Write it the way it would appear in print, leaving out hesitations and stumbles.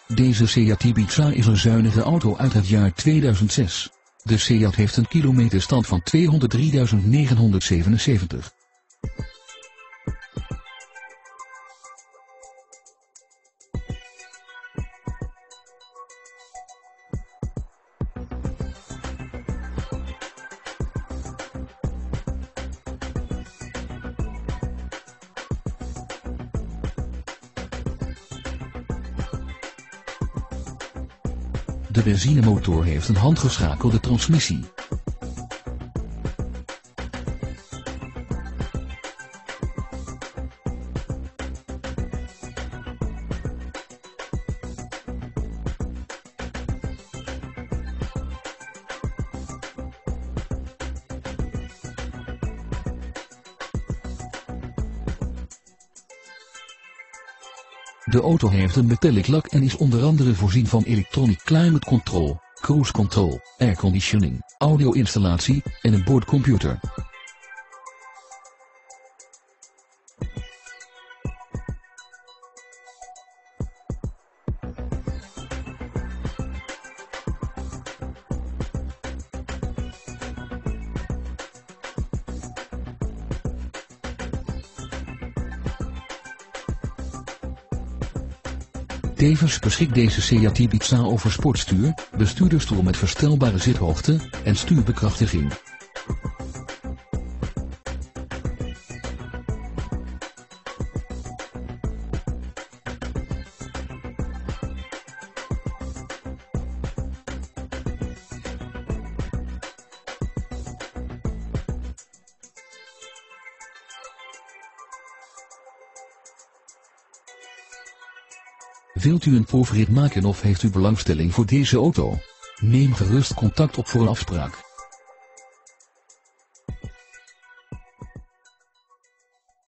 Deze Seat Ibiza is een zuinige auto uit het jaar 2006. De Seat heeft een kilometerstand van 203.977. De benzinemotor heeft een handgeschakelde transmissie. De auto heeft een metallic lak en is onder andere voorzien van electronic climate control, cruise control, airconditioning, audio-installatie en een boordcomputer. Tevens beschikt deze Seat Ibiza over sportstuur, bestuurdersstoel met verstelbare zithoogte en stuurbekrachtiging. Wilt u een proefrit maken of heeft u belangstelling voor deze auto? Neem gerust contact op voor een afspraak.